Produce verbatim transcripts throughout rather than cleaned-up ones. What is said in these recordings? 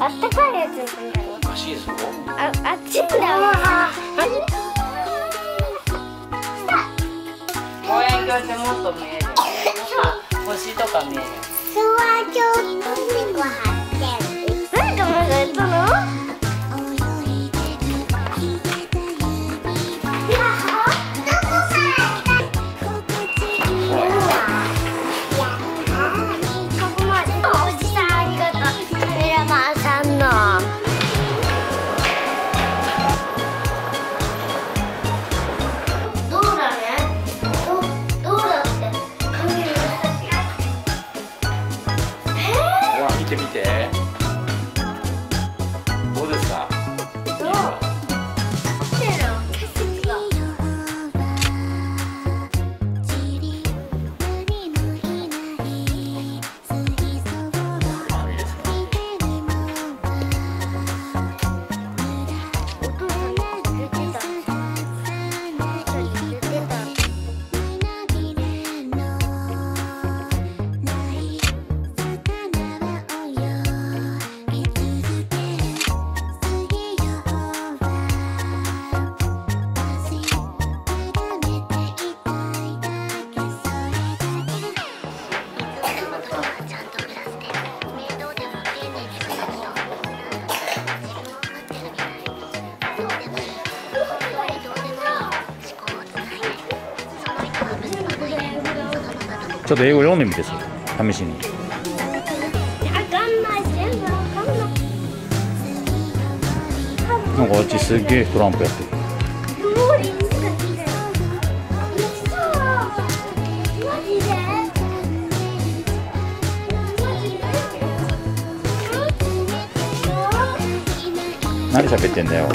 あったかいやつなんだろう。 らしいですよ。 あ、あっちんだよ。 望遠鏡ってもっと見える。星とか見える。 スワちょっと猫張ってる。誰かまだやったの？ 見てみて。どうですか。 どう？ ちょっと英語読んでみて、それ試しに。なんかあっちすげえトランプやってる。何喋ってんだよ。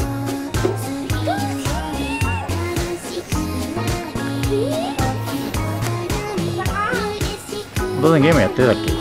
当然ゲームやってたっけ。